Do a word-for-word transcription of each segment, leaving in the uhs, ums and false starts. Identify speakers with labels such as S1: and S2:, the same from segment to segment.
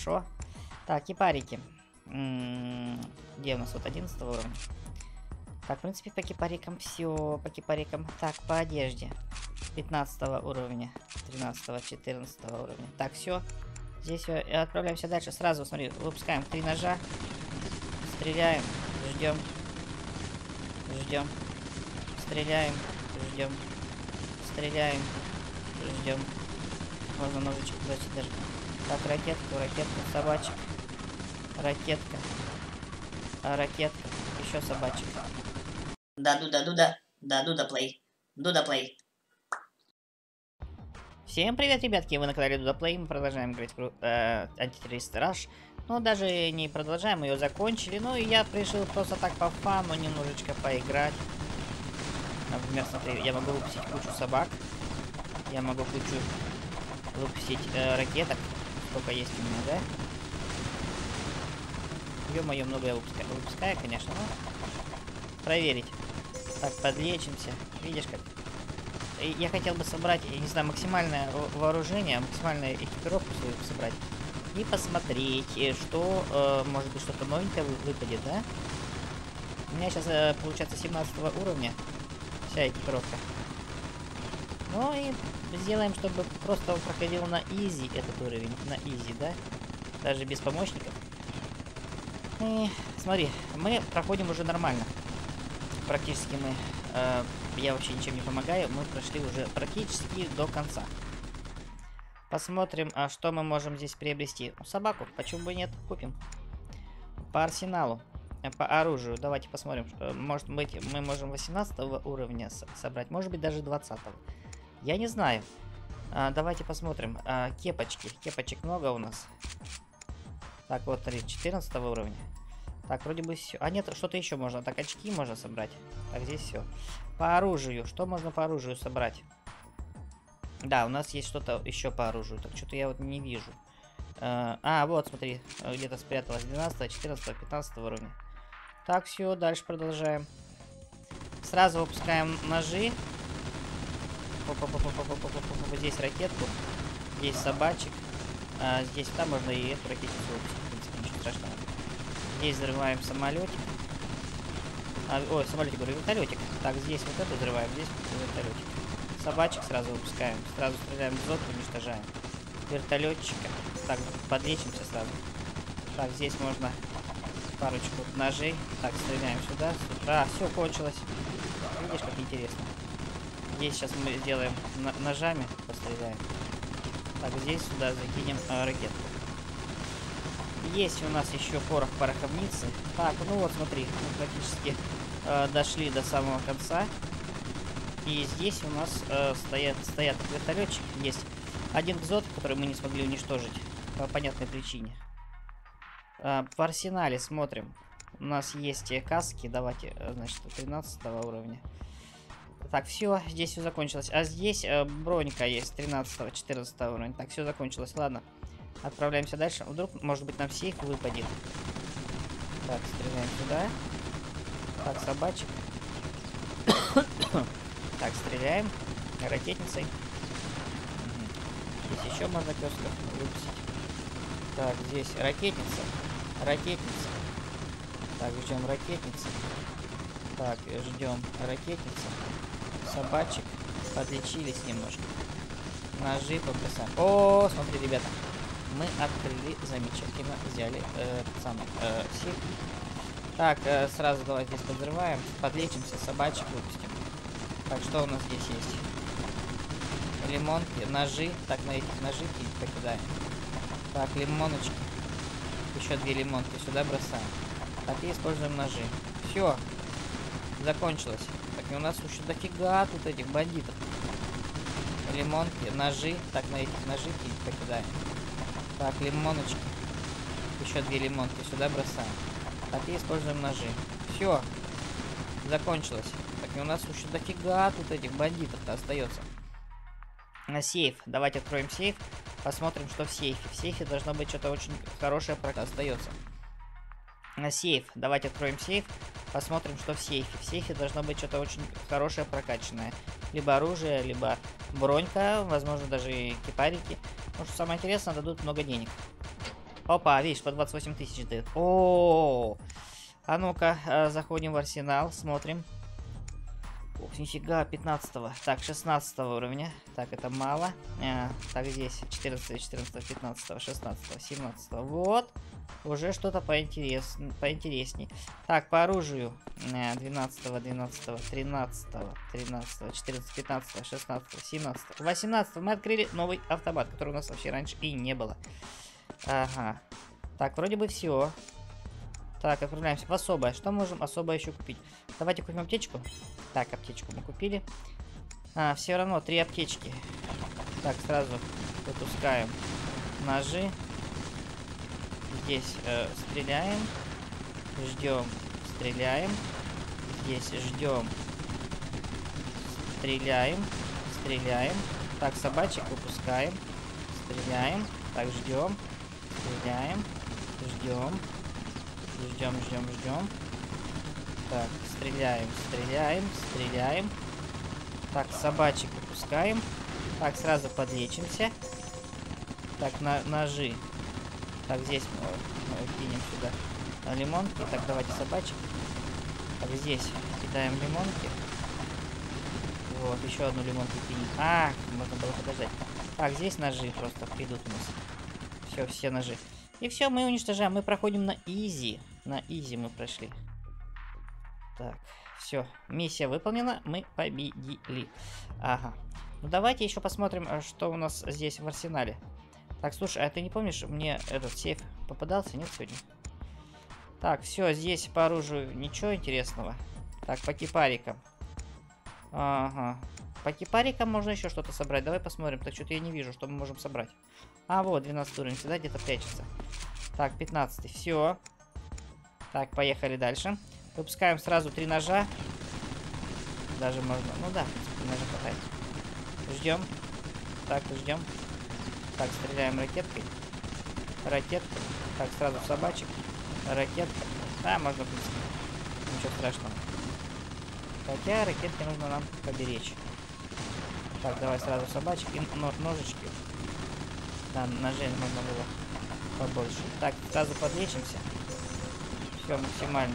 S1: Хорошо. Так, кипарики. М-м, где у нас вот одиннадцатого уровня? Так, в принципе, по кипарикам все. По кипарикам. Так, по одежде. пятнадцатого уровня. тринадцатого, четырнадцатого уровня. Так, все. Здесь все. И отправляемся дальше. Сразу, смотри, выпускаем три ножа. Стреляем. Ждем. Ждем. Стреляем. Ждем. Стреляем. Ждем. Можно ножичек дать даже. Так, ракетку, ракетку, собачек. Ракетка. А, ракетка. Еще собачек.
S2: Да, Дуда, Дуда. Да, Дуда плей. Дуда плей.
S1: Всем привет, ребятки, вы на канале Дуда Плей, мы продолжаем играть в э, Антитеррорист Раш. Но даже не продолжаем, мы ее закончили. Ну и я решил просто так по фану немножечко поиграть. Например, смотри, я могу выпустить кучу собак. Я могу кучу выпустить э, ракеток. Сколько есть у меня, да? Ё-моё, много я выпускаю, выпускаю, конечно, но проверить. Так, подлечимся. Видишь как? Я хотел бы собрать, я не знаю, максимальное вооружение, максимальную экипировку свою собрать. И посмотреть, что, э, может быть, что-то новенькое выпадет, да? У меня сейчас, э, получается, семнадцатого уровня вся экипировка. Ну и сделаем, чтобы просто он проходил на изи этот уровень. На изи, да? Даже без помощников. И смотри, мы проходим уже нормально. Практически мы... Э, я вообще ничем не помогаю. Мы прошли уже практически до конца. Посмотрим, а что мы можем здесь приобрести. Собаку, почему бы нет, купим. По арсеналу, по оружию, давайте посмотрим. Может быть, мы можем восемнадцатого уровня собрать, может быть, даже двадцатого. Я не знаю. А, давайте посмотрим. А, кепочки, кепочек много у нас. Так, вот, смотри, четырнадцатого уровня. Так, вроде бы все. А нет, что-то еще можно. Так, очки можно собрать. Так, здесь все. По оружию. Что можно по оружию собрать? Да, у нас есть что-то еще по оружию. Так, что-то я вот не вижу. А, вот, смотри. Где-то спряталось двенадцатого, четырнадцатого, пятнадцатого уровня. Так, все, дальше продолжаем. Сразу выпускаем ножи. Здесь ракетку. Здесь собачек. А, здесь, там можно и эту ракетицу выпустить. В принципе, ничего страшного. Здесь взрываем самолетик. А, ой, самолетик, говорю, вертолетик. Так, здесь вот это взрываем, здесь вертолетик. Собачек сразу выпускаем. Сразу стреляем в зод, уничтожаем. Вертолетчика. Так, подлечимся сразу. Так, здесь можно парочку ножей. Так, стреляем сюда. А, все кончилось. Видишь, как интересно. Здесь сейчас мы сделаем ножами, постреляем. Так, здесь сюда закинем а, ракетку. Есть у нас еще порох пороховницы. Так, ну вот смотри, мы практически э, дошли до самого конца. И здесь у нас э, стоят, стоят вертолетчик. Есть один кзот, который мы не смогли уничтожить по понятной причине. Э, в арсенале смотрим. У нас есть каски. Давайте, значит, тринадцатого уровня. Так, все, здесь все закончилось. А здесь э, бронька есть тринадцатого, четырнадцатого уровня. Так, все закончилось. Ладно. Отправляемся дальше. Вдруг, может быть, нам сейф выпадет. Так, стреляем сюда. Так, собачек. Так, стреляем. Ракетницей. Угу. Здесь еще можно песков выпустить. Так, здесь ракетница. Ракетница. Так, ждем ракетницы. Так, ждем ракетницы. Собачек. Подлечились немножко. Ножи побросаем. О, смотри, ребята. Мы открыли замечательно, взяли э, самый э, сейф. Так, э, сразу давай здесь подзрываем, подлечимся, собачек выпустим. Так, что у нас здесь есть? Лимонки, ножи. Так, на этих ножи покидаем. Так, лимоночки. Еще две лимонки сюда бросаем. Так, и используем ножи. Все. Закончилось. Так, и у нас еще дофига тут этих бандитов. Лимонки, ножи. Так, на этих ножи покидаем. Так, лимоночки. Еще две лимонки сюда бросаем. Так, и используем ножи. Все. Закончилось. Так, и у нас еще дофига тут этих бандитов-то остается. На сейф. Давайте откроем сейф. Посмотрим, что в сейфе. В сейфе должно быть что-то очень хорошее, пока остается. На сейф. Давайте откроем сейф. Посмотрим, что в сейфе. В сейфе должно быть что-то очень хорошее, прокачанное. Либо оружие, либо бронька. Возможно, даже и кипарики. Потому что самое интересное, дадут много денег. Опа, видишь, по двадцать восемь тысяч дает. О, а ну-ка, э, заходим в арсенал, смотрим. Ух, нифига, пятнадцатого. Так, шестнадцатого уровня. Так, это мало. А, так, здесь четырнадцатого, четырнадцатого, пятнадцатого, шестнадцатого, семнадцатого. Вот. Уже что-то поинтерес... поинтересней. Так, по оружию. двенадцатого, двенадцатого, тринадцатого, тринадцатого, четырнадцатого, пятнадцатого, шестнадцатого, семнадцатого, восемнадцатого. Мы открыли новый автомат, который у нас вообще раньше и не было. Ага. Так, вроде бы все. Так, отправляемся в особое. Что можем особое еще купить? Давайте купим аптечку. Так, аптечку мы купили. А, все равно три аптечки. Так, сразу выпускаем ножи. Здесь э, стреляем. Ждем. Стреляем. Здесь ждем. Стреляем. Стреляем. Так, собачек выпускаем. Стреляем. Так, ждем. Стреляем. Ждем. Ждем, ждем, ждем. Так, стреляем, стреляем, стреляем. Так, собачек выпускаем. Так, сразу подлечимся. Так, на ножи. Так, здесь мы, мы кинем сюда лимонки. Так, давайте собачек. Так, здесь кидаем лимонки. Вот, еще одну лимонку кинем. А, можно было подождать. Так, здесь ножи просто придут у нас. Все, все ножи. И все, мы уничтожаем. Мы проходим на изи. На изи мы прошли. Так, все. Миссия выполнена. Мы победили. Ага. Ну, давайте еще посмотрим, что у нас здесь в арсенале. Так, слушай, а ты не помнишь, мне этот сейф попадался, нет, сегодня? Так, все, здесь по оружию ничего интересного. Так, по кипарикам. Ага. По кипарикам можно еще что-то собрать. Давай посмотрим. Так, что-то я не вижу, что мы можем собрать. А, вот, двенадцатый уровень. Всегда где-то прячется. Так, пятнадцатый. Все. Так, поехали дальше. Выпускаем сразу три ножа. Даже можно... Ну да, в принципе, ножа хватает. Ждем. Так, ждем. Так, стреляем ракеткой. Ракетка. Так, сразу собачек. Ракетка. Да, можно, в принципе. Ничего страшного. Хотя ракетки нужно нам поберечь. Так, давай сразу собачек и ножички. Да, ножей можно было побольше. Так, сразу подлечимся. Все максимально.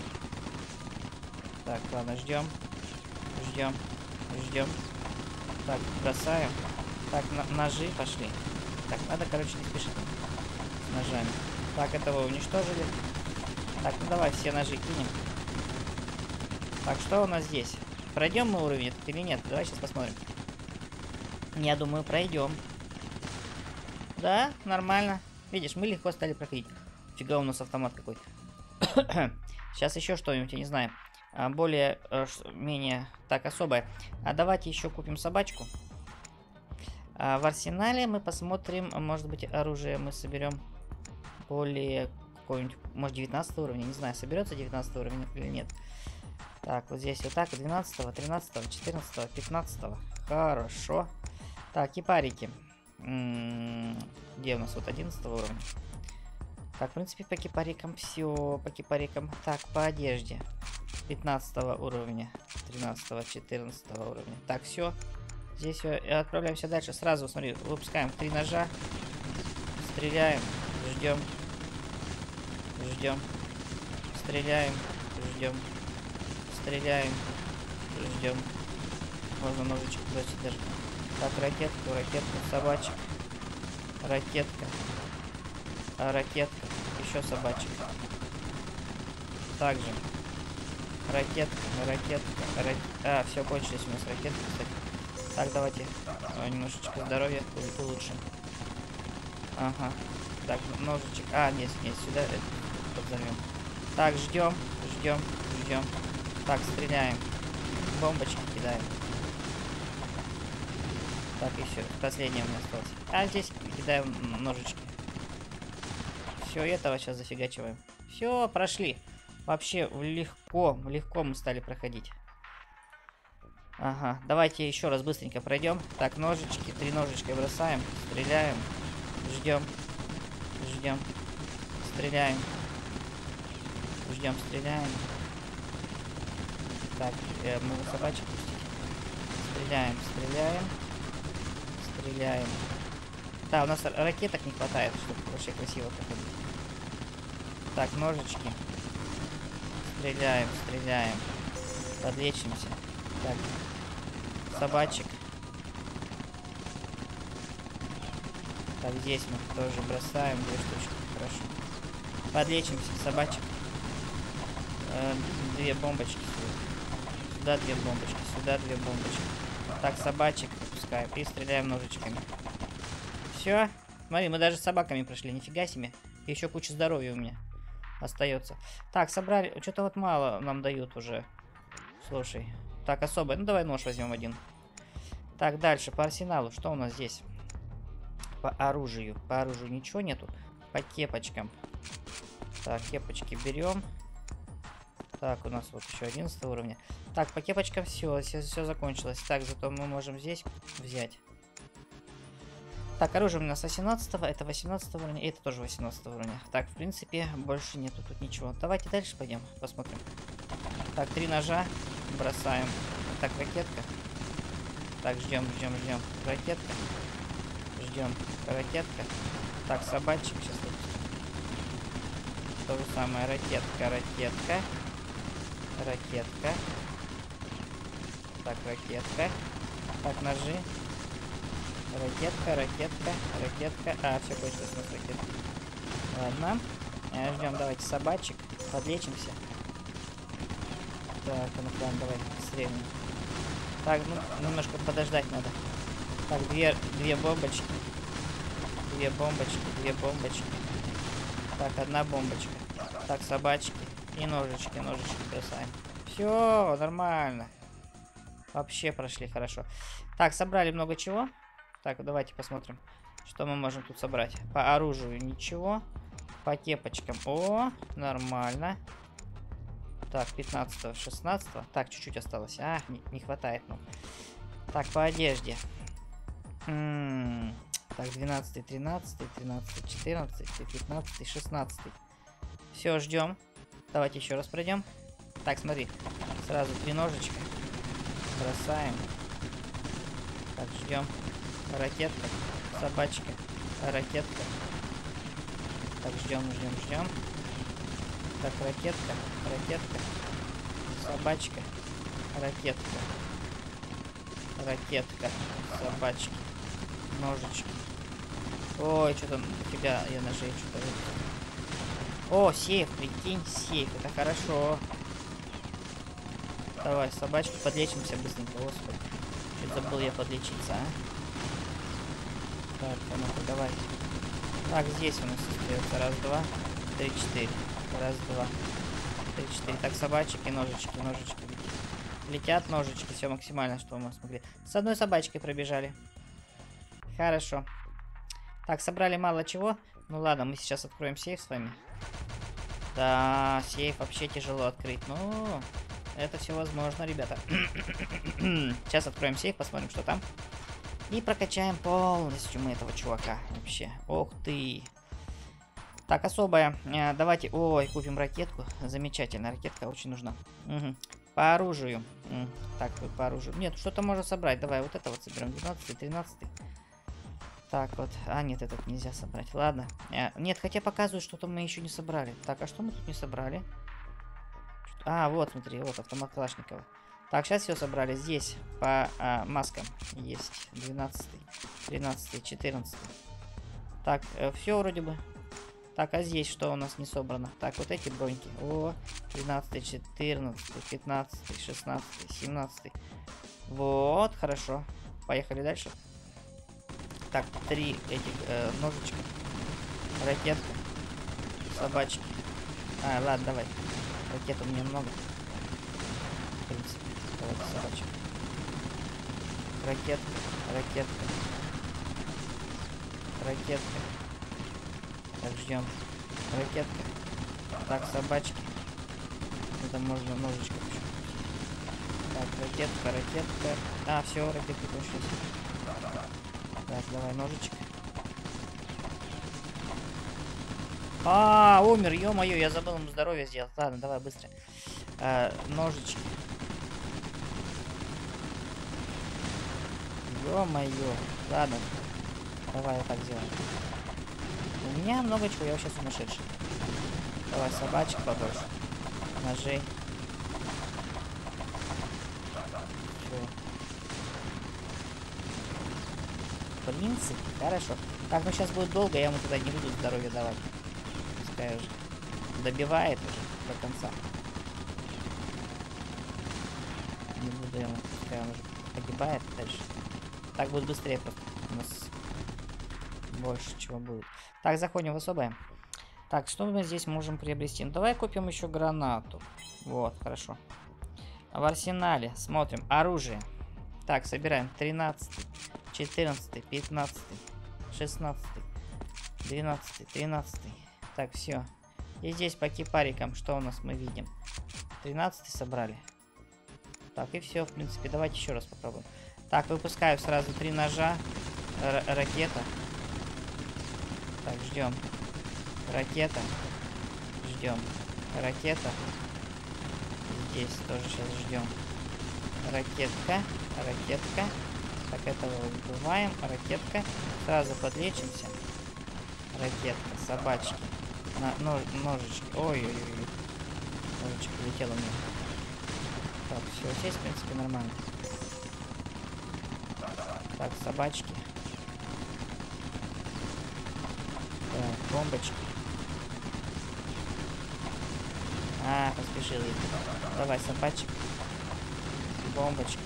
S1: Так, ладно, ждем. Ждем. Ждем. Так, бросаем. Так, на ножи пошли. Так, надо, короче, не спешить с ножами. Так, этого уничтожили. Так, ну давай все ножи кинем. Так, что у нас здесь? Пройдем мы уровень этот или нет? Давай сейчас посмотрим. Я думаю, пройдем. Да, нормально. Видишь, мы легко стали проходить. Фига, у нас автомат какой. Сейчас еще что-нибудь, я не знаю. Более, менее, так, особое. А давайте еще купим собачку. А в арсенале мы посмотрим, может быть, оружие мы соберем более какой-нибудь, может, девятнадцатого уровня, не знаю, соберется девятнадцатый уровень или нет. Так, вот здесь вот так, двенадцатого, тринадцатого, четырнадцатого, пятнадцатого. Хорошо. Так, кипарики. М-м, где у нас вот одиннадцатого уровня? Так, в принципе, по кипарикам все, по кипарикам. Так, по одежде. пятнадцатого уровня, тринадцатого, четырнадцатого уровня. Так, все. Здесь все. Отправляемся дальше. Сразу, смотри, выпускаем три ножа. Стреляем. Ждем. Ждем. Стреляем. Ждем. Стреляем. Ждем. Можно ножичек бросить даже. Так, ракетка, ракетка, собачек. Ракетка. А, ракетка. Еще собачек. Также. Ракетка, ракетка, рак... А, все, кончились у нас ракетки, кстати. Так, давайте а, немножечко здоровья улучшим. Ага. Так, ножичек. А, нет, нет, сюда это подзовем. Так, ждем, ждем, ждем. Так, стреляем. Бомбочки кидаем. Так, и все. Последнее у меня осталось. А здесь кидаем ножички. Все, этого сейчас зафигачиваем. Все, прошли. Вообще легко, легко мы стали проходить. Ага, давайте еще раз быстренько пройдем. Так, ножички, три ножичка бросаем, стреляем, ждем, ждем, стреляем, ждем, стреляем. Так, э, можно собачек пустить. Стреляем, стреляем, стреляем, Да, у нас ракеток не хватает, чтобы вообще красиво проходить. Так, ножички. Стреляем, стреляем. Подлечимся. Так. Собачек. Так, здесь мы тоже бросаем две штучки. Хорошо. Подлечимся, собачек. Э, две бомбочки. Сюда две бомбочки, сюда две бомбочки. Так, собачек выпускаем и стреляем ножичками. Все. Смотри, мы даже с собаками прошли, нифига себе. И еще куча здоровья у меня остается. Так, собрали. Что-то вот мало нам дают уже. Слушай. Так, особое. Ну, давай нож возьмем один. Так, дальше, по арсеналу. Что у нас здесь? По оружию. По оружию ничего нету. По кепочкам. Так, кепочки берем. Так, у нас вот еще одиннадцатого уровня. Так, по кепочкам все, все, все закончилось. Так, зато мы можем здесь взять. Так, оружие у нас восемнадцатого, это восемнадцатого уровня, и это тоже восемнадцатого уровня. Так, в принципе, больше нету тут ничего. Давайте дальше пойдем, посмотрим. Так, три ножа бросаем. Так, ракетка. Так, ждем, ждем, ждем. Ракетка. Ждем. Ракетка. Так, собачек сейчас выпустим. То же самое. Ракетка, ракетка. Ракетка. Так, ракетка. Так, ножи. Ракетка, ракетка, ракетка. А, все, кончилось у нас ракетка. Ладно. Ждем, давайте собачек. Подлечимся. Так, ну прям давай средний. Так, ну, немножко подождать надо. Так, две, две бомбочки. Две бомбочки, две бомбочки. Так, одна бомбочка. Так, собачки. И ножички, ножички бросаем. Все, нормально. Вообще прошли хорошо. Так, собрали много чего. Так, давайте посмотрим, что мы можем тут собрать. По оружию ничего. По кепочкам. О, нормально. Так, пятнадцатого, шестнадцатого. Так, чуть-чуть осталось. А, не, не хватает нам. Так, по одежде. М -м так, двенадцатый, тринадцатый, тринадцатый, четырнадцатый, пятнадцатый, шестнадцатый. Все, ждем. Давайте еще раз пройдем. Так, смотри. Сразу три ножичка. Бросаем. Так, ждем. Ракетка. Собачка. Ракетка. Так, ждем, ждем, ждем. Так, ракетка. Ракетка. Собачка. Ракетка. Ракетка. Собачки. Ножички. Ой, что там дофига я ножей что-то выпустил. О, сейф, прикинь, сейф. Это хорошо. Давай, собачки, подлечимся быстренько. Господи. Чуть забыл я подлечиться, а? Так, а ну-ка, давай. Так, здесь у нас остается. Раз, два, три, четыре. Раз, два, три, четыре. Так, собачки, ножички, ножички. Летят ножички. Все максимально, что мы смогли. С одной собачкой пробежали. Хорошо. Так, собрали мало чего. Ну ладно, мы сейчас откроем сейф с вами. Да, сейф вообще тяжело открыть. Ну, это все возможно, ребята. Сейчас откроем сейф, посмотрим, что там. И прокачаем полностью мы этого чувака. Вообще. Ох ты. Так, особая. Давайте. Ой, купим ракетку. Замечательно. Ракетка очень нужна. Угу. По оружию. Так, по оружию. Нет, что-то можно собрать. Давай вот это вот соберем. двенадцатый, тринадцатый. Так вот. А, нет, этот нельзя собрать. Ладно. Нет, хотя показывают, что-то мы еще не собрали. Так, а что мы тут не собрали? А, вот, смотри, вот автомат Калашникова. Так, сейчас все собрали. Здесь по а, маскам есть двенадцатый, тринадцатый, четырнадцатый. Так, э, все вроде бы. Так, а здесь что у нас не собрано? Так, вот эти броньки. О, тринадцатый, четырнадцатый, пятнадцатый, шестнадцатый, семнадцатый. Вот, хорошо. Поехали дальше. Так, три этих э, ножичка. Ракетка. Собачки. А, ладно, давай. Ракет у меня много. В принципе. Давайте собачек. Ракетка. Ракетка. Ракетка. Так, ждем. Ракетка. Так, собачки. Это можно ножичком еще. Так, ракетка, ракетка. А, все, ракетки кончились. Так, давай ножичек. А, умер, ё-моё, я забыл ему здоровье сделать. Ладно, давай быстро. А, ножички. Ё-моё. Ладно. Давай вот так сделаем. У меня много чего, я вообще сумасшедший. Давай собачек побольше. Ножей. Все. В принципе, хорошо. Так, ну сейчас будет долго, я ему туда не буду здоровье давать. Пускай уже добивает уже до конца. Не буду ему, пускай он уже погибает дальше. Так будет быстрее просто. У нас больше чего будет. Так, заходим в особое. Так, что мы здесь можем приобрести? Ну, давай купим еще гранату. Вот, хорошо. В арсенале смотрим. Оружие. Так, собираем. тринадцатый, четырнадцатый, пятнадцатый, шестнадцатый, двенадцатый, тринадцатый. Так, все. И здесь по кипарикам, что у нас мы видим? тринадцатый собрали. Так, и все, в принципе. Давайте еще раз попробуем. Так, выпускаю сразу три ножа. Р ракета. Так, ждем. Ракета. Ждем. Ракета. Здесь тоже сейчас ждем. Ракетка. Ракетка. Так, этого убиваем. Ракетка. Сразу подлечимся. Ракетка. Собачки. На, нож, ножички. Ой-ой-ой. Ножичек улетел у меня. Так, все, здесь, в принципе, нормально. Так, собачки. Так, бомбочки. А, поспешил. Давай, собачек. Бомбочки.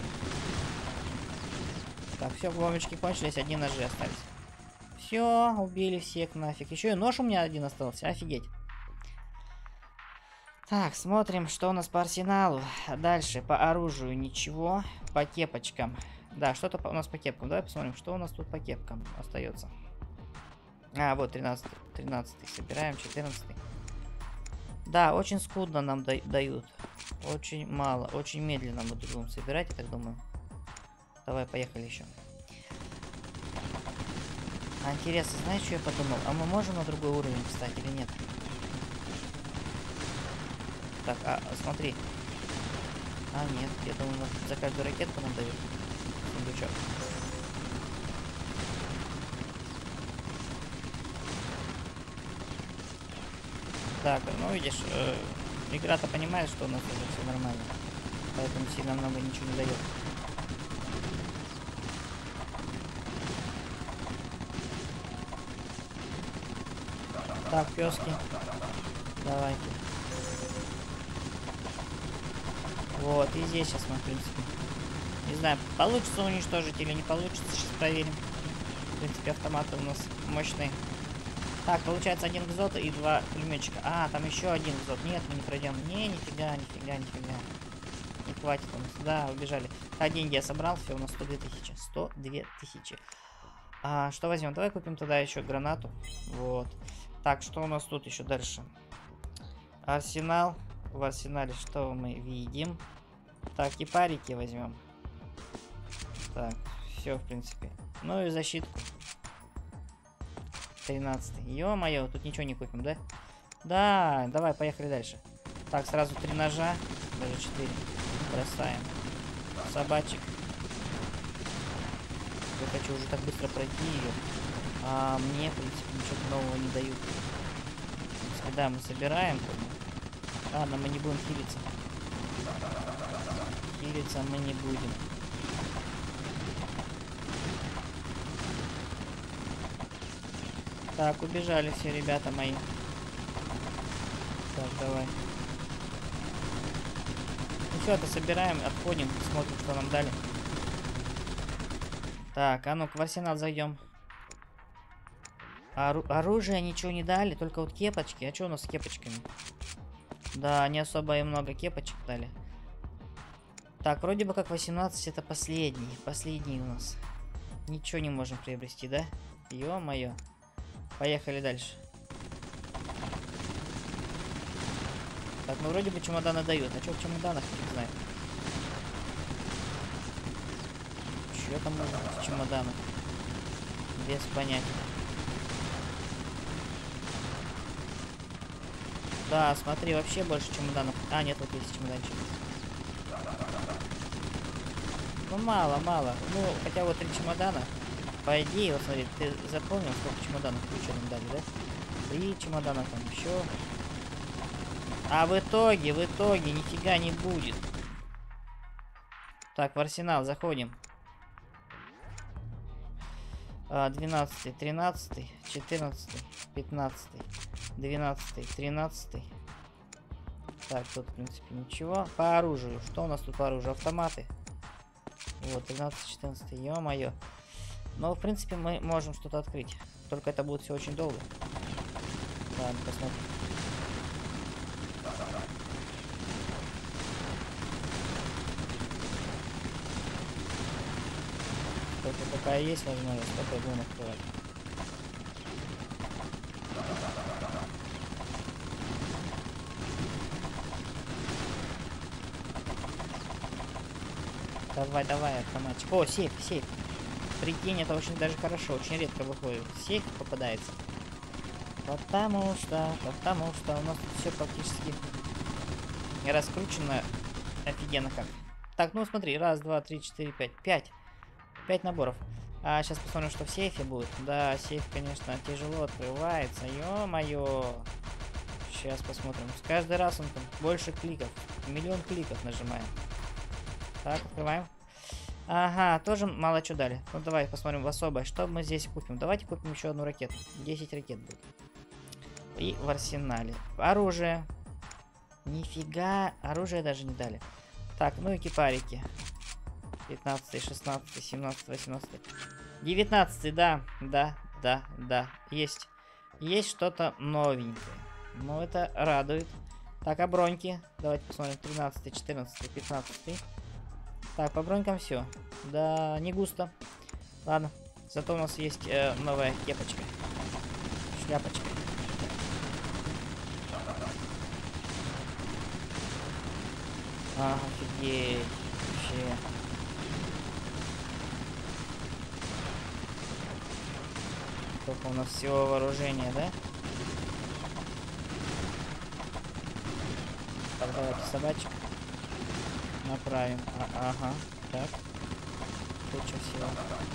S1: Так, все, бомбочки кончились, одни ножи остались. Все, убили всех нафиг. Еще и нож у меня один остался, офигеть. Так, смотрим, что у нас по арсеналу. Дальше, по оружию ничего. По кепочкам. Да, что-то у нас по кепкам. Давай посмотрим, что у нас тут по кепкам остается. А, вот тринадцатый, тринадцатый. Собираем, четырнадцатый. Да, очень скудно нам да дают. Очень мало, очень медленно мы будем собирать, я так думаю. Давай, поехали еще. А, интересно, знаешь, что я подумал? А мы можем на другой уровень встать или нет? Так, а, смотри. А, нет, я думаю, за каждую ракетку нам дают сундучок. Так, ну видишь, э, игра-то понимает, что у нас уже все нормально. Поэтому сильно много ничего не дает. Так, пески. Давайте. Вот, и здесь сейчас мы, в принципе. Не знаю, получится уничтожить или не получится. Сейчас проверим. В принципе, автоматы у нас мощные. Так, получается один экзот и два пулеметчика. А, там еще один экзот. Нет, мы не пройдем. Не, нифига, нифига, нифига. Не хватит у нас. Да, убежали. А деньги я собрал, все, у нас сто две тысячи. сто две тысячи. А, что возьмем? Давай купим тогда еще гранату. Вот. Так, что у нас тут еще дальше? Арсенал. В арсенале что мы видим? Так, и парики возьмем. Так, все, в принципе. Ну и защитку. тринадцатый. Ё-моё, тут ничего не купим, да? Да, давай, поехали дальше. Так, сразу три ножа. Даже четыре. Бросаем. Собачек. Я хочу уже так быстро пройти ее. А мне, в принципе, ничего нового не дают. В принципе, да, мы собираем. Ладно, мы не будем хилиться. Хилиться мы не будем. Так, убежали все ребята мои. Так, давай. Ну все, это собираем, отходим, смотрим, что нам дали. Так, а ну-ка в арсенал зайдем. Ору оружие ничего не дали, только вот кепочки. А что у нас с кепочками? Да, не особо и много кепочек дали. Так, вроде бы как восемнадцать это последний. Последний у нас. Ничего не можем приобрести, да? Ё-моё. Поехали дальше. Так, ну вроде бы чемоданы дают. А что в чемоданах, не знаю. Что там может быть в чемоданах? Без понятия. Да, смотри, вообще больше чемоданов. А, нет, вот есть чемоданчик. Ну, мало, мало. Ну, хотя вот три чемодана. по идее, вот смотри, ты запомнил, сколько чемоданов ключа нам дали, да? Три чемодана там еще. А в итоге, в итоге нифига не будет. Так, в арсенал заходим. двенадцатый, тринадцатый, четырнадцатый, пятнадцатый, двенадцатый, тринадцатый. Так, тут, в принципе, ничего. По оружию. Что у нас тут по оружию? Автоматы. Вот, тринадцать, четырнадцать. Ё-моё. Но, в принципе, мы можем что-то открыть. Только это будет все очень долго. Ладно, посмотрим. Только такая есть возможность, только я будем открывать. Давай, давай, автоматчик. О, сейф, сейф. Прикинь, это очень даже хорошо, очень редко выходит. Сейф попадается. Потому что, потому что у нас тут все практически раскручено офигенно как. Так, ну смотри, раз, два, три, четыре, пять. Пять. Пять наборов. А сейчас посмотрим, что в сейфе будет. Да, сейф, конечно, тяжело открывается. Ё-моё. Сейчас посмотрим. Каждый раз он там больше кликов. Миллион кликов нажимаем. Так, открываем. Ага, тоже мало что дали. Ну давай посмотрим в особое. Что мы здесь купим? Давайте купим еще одну ракету. десять ракет будет. И в арсенале. Оружие. Нифига. Оружие даже не дали. Так, ну и кипарики. пятнадцатый, шестнадцатый, семнадцатый, восемнадцатый. девятнадцатый, да. Да, да, да. Есть. Есть что-то новенькое. Ну, это радует. Так, а броньки? Давайте посмотрим. тринадцатый, четырнадцатый, пятнадцатый. Так, по бронькам все. Да, не густо. Ладно. Зато у нас есть э, новая кепочка. Шляпочка. А, офигеть. Вообще. Только у нас всего вооружения, да? Так, давайте собачек направим. А, ага, так. Куча всего.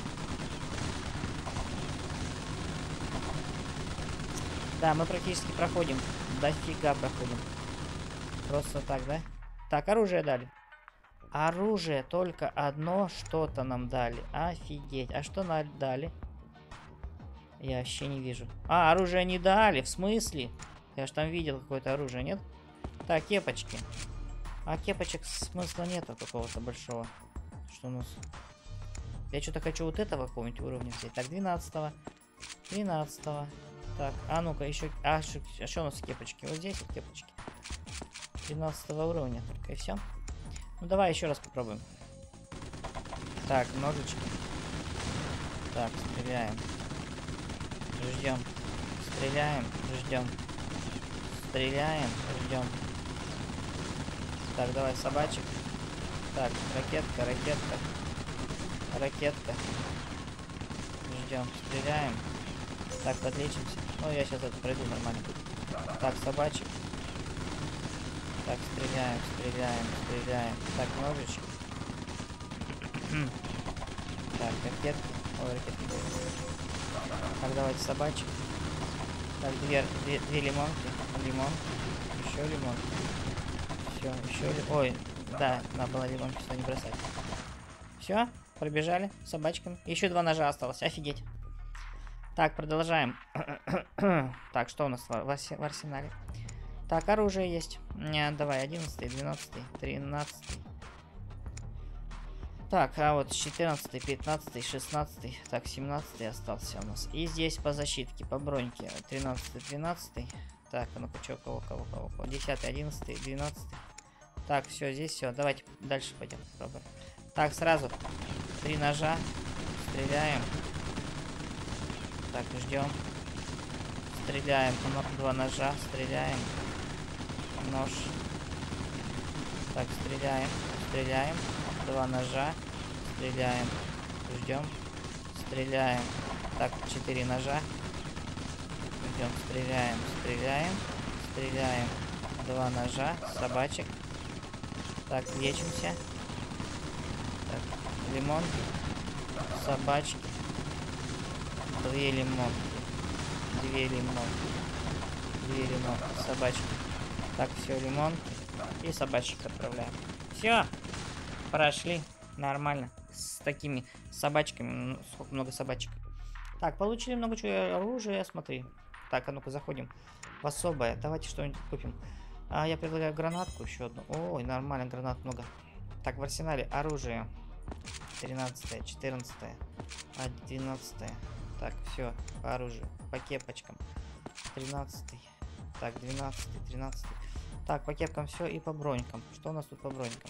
S1: Да, мы практически проходим. Дофига проходим. Просто так, да? Так, оружие дали. Оружие только одно что-то нам дали. Офигеть. А что нам дали? Я вообще не вижу. А, оружие не дали. В смысле? Я же там видел какое-то оружие, нет? Так, кепочки. А кепочек смысла нету какого-то большого. Что у нас? Я что-то хочу вот этого какого-нибудь уровня взять. Так, двенадцатого. тринадцатого. Так, а ну-ка, еще... А, что, а что у нас кепочки? Вот здесь вот кепочки. тринадцатого уровня только, и все. Ну, давай еще раз попробуем. Так, ножички. Так, стреляем. Ждем. Стреляем, ждем. Стреляем, ждем. Так, давай собачек. Так, ракетка, ракетка. Ракетка. Ждем. Стреляем. Так, подлечимся. Ну, я сейчас это пройду нормально. Так, собачек. Так, стреляем, стреляем, стреляем. Так, ножички. Так, ракетки. Ой, ракетки. Так, давайте собачек. Так, две, две, две лимонки. Лимон. Еще лимон. Все, еще ли... Ой, да, надо было лимонки сюда не бросать. Все, пробежали собачками. Еще два ножа осталось. Офигеть. Так, продолжаем. Так, что у нас в, в арсенале? Так, оружие есть. Не, давай, одиннадцатый, двенадцатый, тринадцатый. Так, а вот четырнадцатый, пятнадцатый, шестнадцатый. Так, семнадцатый остался у нас. И здесь по защитке, по броньке. тринадцатый, двенадцатый. Так, а ну-ка, что, кого, кого, кого, кого. десятый, одиннадцатый, двенадцатый. Так, все, здесь все. Давайте дальше пойдем. Попробуем. Так, сразу три ножа. Стреляем. Так, ждем. Стреляем. Два ножа. Стреляем. Нож. Так, стреляем. Стреляем. Два ножа. Стреляем. Ждем. Стреляем. Так, четыре ножа. Ждем. Стреляем. Стреляем. Стреляем. Два ножа. Собачек. Так, лечимся. Так, лимон. Собачки. Две лимонки. Две лимонки. Две лимонки. Собачки. Так, все, лимонки. И собачек отправляем. Все. Прошли. Нормально. С такими собачками. Ну, сколько много собачек. Так, получили много чего оружия. Смотри. Так, а ну-ка заходим в особое. Давайте что-нибудь купим. А, я предлагаю гранатку еще одну. Ой, нормально, гранат много. Так, в арсенале оружие. тринадцатое, четырнадцатое, двенадцатое. Так, все, по оружию, по кепочкам. тринадцатый. Так, двенадцатый, тринадцатый. Так, по кепкам все и по бронькам. Что у нас тут по бронькам?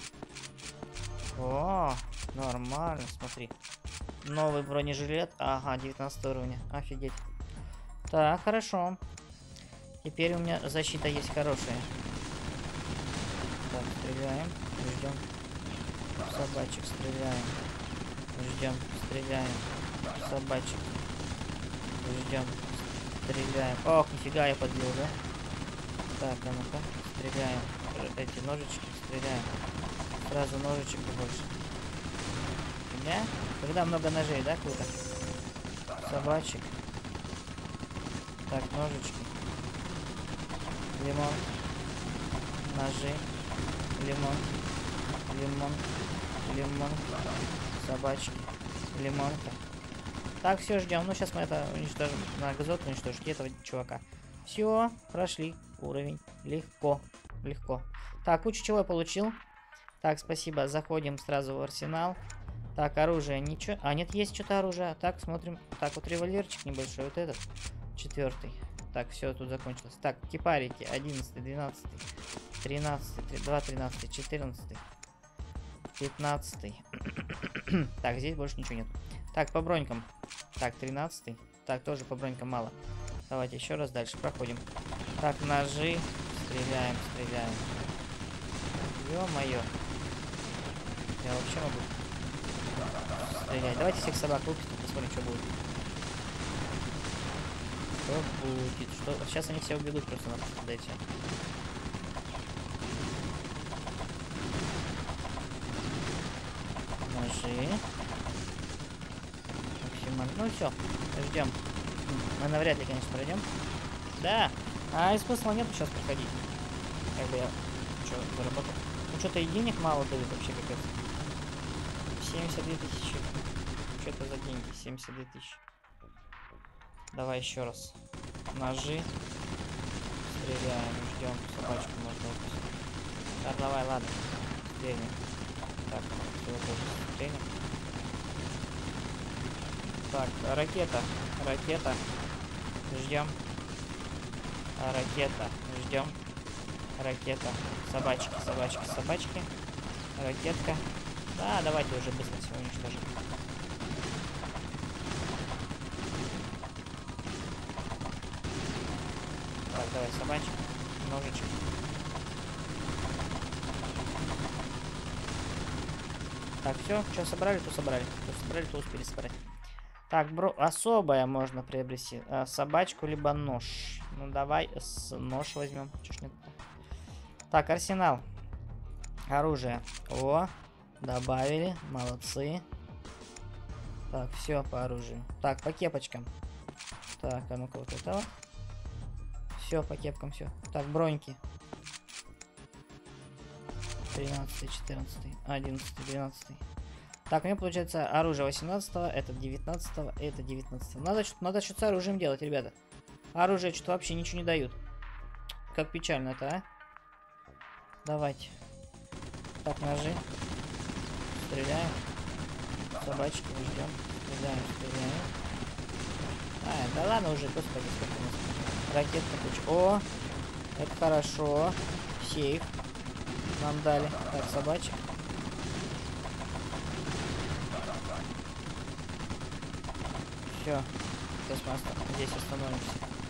S1: О, нормально, смотри. Новый бронежилет. Ага, девятнадцатого уровня. Офигеть. Так, хорошо. Теперь у меня защита есть хорошая. Так, стреляем. Ждем. Собачек стреляем. Ждем. Стреляем. Собачек. Ждем. Стреляем. Ох, нифига я подбил, да? Так, а ну-ка. Стреляем. Эти ножички стреляем. Сразу ножичек побольше. Да? Когда много ножей, да, круто? Собачек. Так, ножички. Лимон. Ножи. Лимон. Лимон. Лимон. Собачки. Лимонка. Так, все, ждем. Ну, сейчас мы это уничтожим. На газот уничтожить этого чувака. Все, прошли уровень. Легко. Легко. Так, кучу чего я получил. Так, спасибо. Заходим сразу в арсенал. Так, оружие ничего. А, нет, есть что-то оружие. Так, смотрим. Так, вот револьверчик небольшой. Вот этот. Четвертый. Так, все, тут закончилось. Так, кипарики. Одиннадцатый, двенадцатый, тринадцатый, два, тринадцатый, четырнадцатый, пятнадцатый. Так, здесь больше ничего нет. Так, по бронькам. Так, тринадцатый. Так, тоже по бронькам мало. Давайте еще раз дальше проходим. Так, ножи. Стреляем, стреляем. Ё-моё. Я вообще могу стрелять. Давайте всех собак выпустим, посмотрим, что будет. Что будет? Что? Сейчас они все убегут просто-напросто, да и все. Ножи. Максимально. Ну все, ждем. Мы навряд ли, конечно, пройдем. Да. А и смысла нет сейчас проходить. Как бы я что, заработал. Ну что-то и денег мало дают вообще, капец. семьдесят две тысячи. Что это за деньги? семьдесят две тысячи. Давай еще раз. Ножи. Стреляем, ждем. Собачку можно выпустить. Да, давай, ладно. Стрельнем. Так, все тоже стрельнем. Так, ракета. Ракета. Ждем. Ракета. Ждем. Ракета. Собачки, собачки, собачки. Ракетка. Да, давайте уже быстро все уничтожим. Так, давай, собачек, ножичек. Так, все, что собрали, то собрали. Что собрали, то успели собрать. Так, бро, особое можно приобрести. А, собачку, либо нож. Ну, давай с нож возьмем. Чё ж нет? Так, арсенал. Оружие. О, добавили. Молодцы. Так, все по оружию. Так, по кепочкам. Так, а ну-ка вот это вот. Все, по кепкам все. Так, броньки. тринадцатый, четырнадцатый, одиннадцатый, двенадцатый. Так, у меня получается оружие восемнадцатого, это девятнадцатого, это девятнадцатого. Надо что-то надо что-то с оружием делать, ребята. Оружие что-то вообще ничего не дают. Как печально это, а? Давайте. Так, ножи. Стреляем. Собачки ждем. Стреляем, стреляем. А, да ладно уже, господи, сколько у нас. Ракетная куча. О, это хорошо. Сейф нам дали. Так, собачек. Все. Сейчас мы здесь остановимся.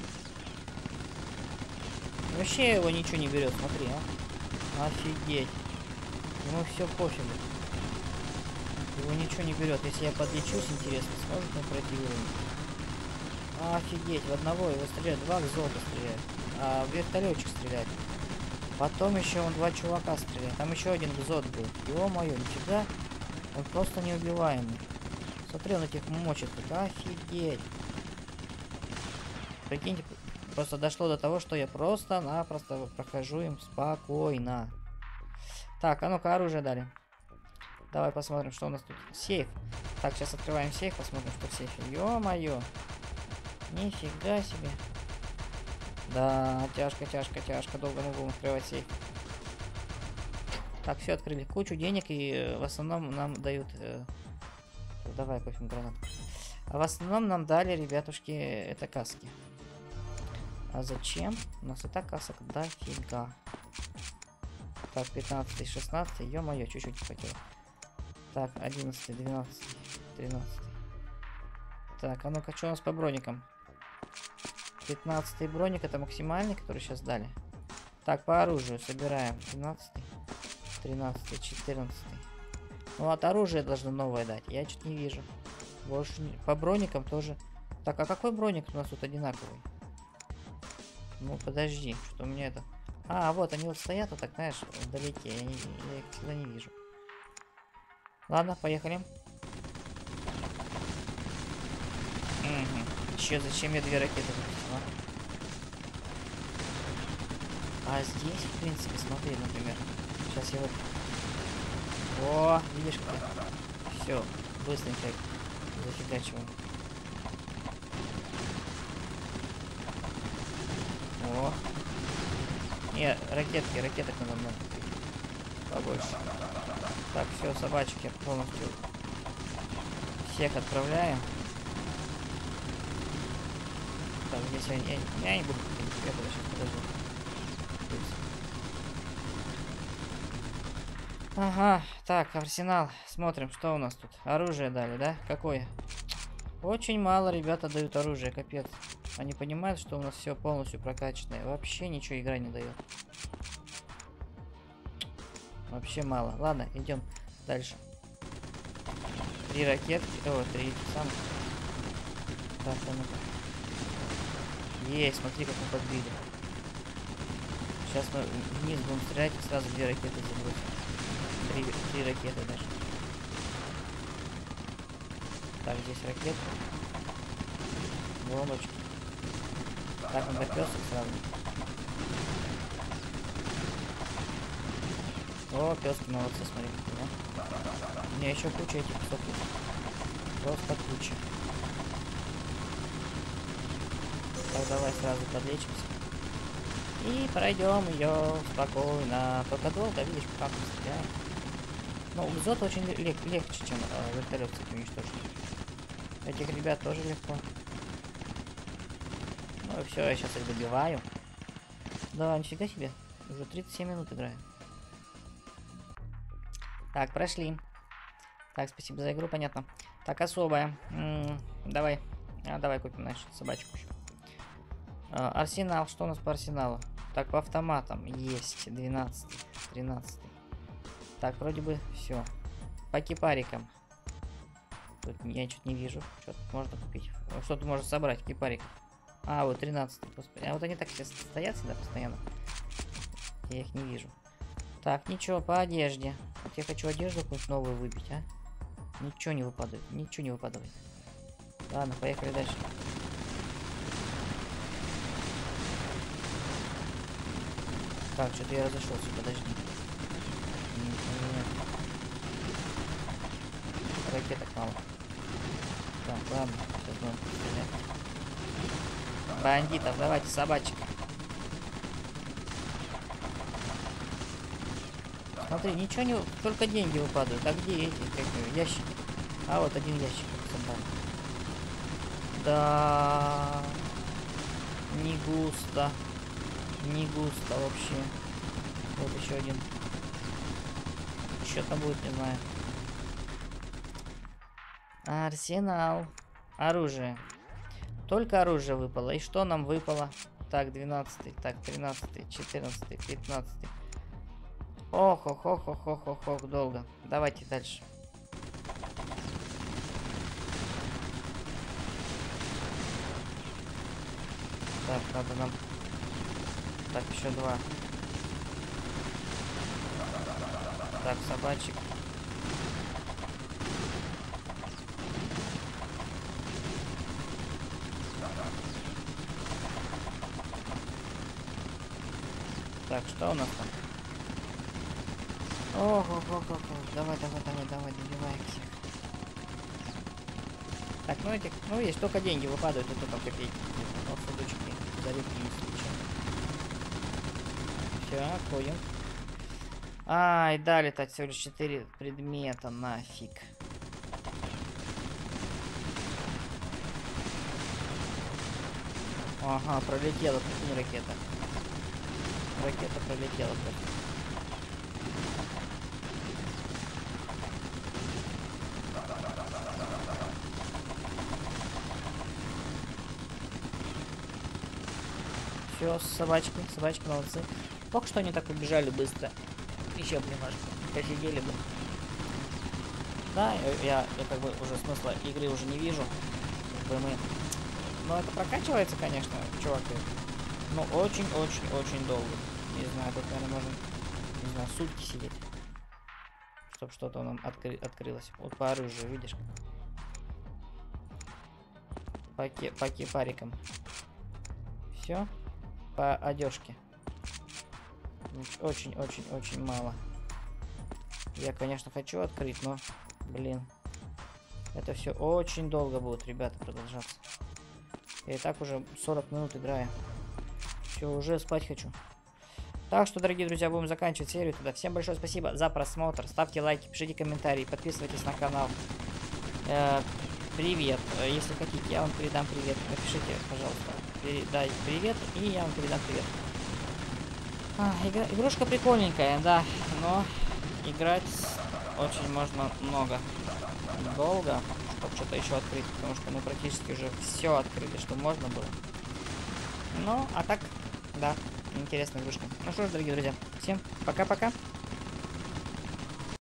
S1: Вообще его ничего не берет, смотри, а. Офигеть. Ему все пофигу. Его ничего не берет. Если я подлечусь, интересно, сможет он пройти уровень? Офигеть, в одного его стреляют, два золота стреляют. А вертолетчик стреляет. Потом еще он два чувака стреляет. Там еще один зод был. Ё-моё, нифига. Он просто неубиваемый. Смотри, он этих мочит. Офигеть. Прикиньте, просто дошло до того, что я просто-напросто прохожу им спокойно. Так, а ну-ка, оружие дали. Давай посмотрим, что у нас тут. Сейф. Так, сейчас открываем сейф, посмотрим, что в сейфе. Ё-моё. Нифига себе. Да, тяжко, тяжко, тяжко. Долго мы будем открывать сейф. Так, все открыли. Кучу денег, и э, в основном нам дают... Э... Давай купим гранат. А в основном нам дали, ребятушки, это каски. А зачем? У нас и так касок дофига. Так, пятнадцатый, шестнадцатый. Ё-моё, чуть-чуть не хватило. Так, одиннадцатый, двенадцатый, тринадцатый. Так, а ну-ка, что у нас по броникам? пятнадцатый броник, это максимальный, который сейчас дали. Так, по оружию собираем. двенадцатый, тринадцатый, четырнадцатый. Ну, от оружия должно новое дать. Я что-то не вижу. Больше не... По броникам тоже. Так, а какой броник у нас тут одинаковый? Ну, подожди, что у меня это... А, вот, они вот стоят, вот так, знаешь, вдалеке. Я, не... я их всегда не вижу. Ладно, поехали. Угу. Че, зачем я две ракеты выпустила? А здесь, в принципе, смотри, например. Сейчас я вот... О, видишь как? Все, быстренько зафигачиваем. О. Не, ракетки, ракеток надо много купить. Побольше. Так, все, собачки полностью всех отправляем. Так, здесь я, я, я не буду ходить, я буду сейчас подожду. Ага, так, арсенал. Смотрим, что у нас тут. Оружие дали, да? Какое? Очень мало ребята дают оружие, капец. Они понимают, что у нас все полностью прокачанное. Вообще ничего игра не дает. Вообще мало. Ладно, идем дальше. Три ракетки. О, три самых. Так, а ну-ка. Есть, смотри, как мы подбили. Сейчас мы вниз будем стрелять и сразу две ракеты забросим. Три, три ракеты даже. Так, здесь ракеты. Бомбочки. Так, надо пёсок сразу. О, пёски молодцы, смотри, да? У меня еще куча этих псов есть. Просто куча. Так, давай сразу подлечимся. И пройдем ее спокойно. Только долго, видишь, как мы стреляем. Ну, зот очень лег легче, чем э, вертолет, кстати, уничтожить. Этих ребят тоже легко. Ну и все, я сейчас их добиваю. Да, нифига себе. Уже тридцать семь минут играем. Так, прошли. Так, спасибо за игру, понятно. Так, особая. М -м, давай. А, давай купим, знаешь, собачку еще. А, арсенал. Что у нас по арсеналу? Так, по автоматам. Есть. двенадцатый, тринадцатый. Так, вроде бы все. По кипарикам. Тут я что-то не вижу. Что тут можно купить? Что тут можно собрать? Кипарик. А, вот тринадцатый. Господи. А вот они так сейчас стоят всегда постоянно. Я их не вижу. Так, ничего, по одежде. Вот я хочу одежду какую-нибудь новую выбить, а? Ничего не выпадает. Ничего не выпадает. Ладно, поехали дальше. Так, что-то я разошелся, подожди. Нет. Ракеток мало. Так, ладно, сейчас будем стрелять. Бандитов, давайте, собачек. Смотри, ничего не... Только деньги выпадают. А где эти? Как, ящики? А, вот один ящик. Да... Не густо. Не густо вообще. Вот еще один. Что там будет, не знаю. Арсенал. Оружие. Только оружие выпало. И что нам выпало? Так, двенадцатый, так, тринадцатый, четырнадцатый, пятнадцатый. Ох, ох, ох, ох, ох, ох, ох, долго. Давайте дальше. Так, надо нам... Так, еще два. Так, собачек. Так, что у нас там? Ох, ох, ох, ох, ох. Давай, давай, давай, давай, добивай их всех. Так, ну этих, ну есть только деньги выпадают, и только копейки. Вот сундучки, за редкими случаями. Все, отходим. Ай, да, летать всего лишь четыре предмета, нафиг. Ага, пролетела, прикинь, ракета. Ракета пролетела просто. Все, собачки, собачки молодцы. Только что они так убежали быстро. Еще бы немножко посидели бы. Да, я, я как бы уже смысла игры уже не вижу. Как бы мы... Но это прокачивается, конечно, чуваки. Но очень-очень-очень долго. Не знаю, тут, наверное, можно, не знаю, сутки сидеть. Чтобы что-то нам откры открылось. Вот по оружию, видишь? По, по кипарикам. Все. По одежке. Очень-очень-очень мало. Я, конечно, хочу открыть, но, блин. Это все очень долго будет, ребята, продолжаться. Я и так уже сорок минут играю. Все, уже спать хочу. Так что, дорогие друзья, будем заканчивать серию тогда. Всем большое спасибо за просмотр. Ставьте лайки, пишите комментарии, подписывайтесь на канал. Э, привет. Если хотите, я вам передам привет. Напишите, пожалуйста. Передай привет, и я вам передам привет. А, игра, игрушка прикольненькая, да. Но играть очень можно много. Долго. Чтобы что-то еще открыть, потому что мы практически уже все открыли, что можно было. Ну, а так, да, интересная игрушка. Ну что ж, дорогие друзья, всем пока-пока.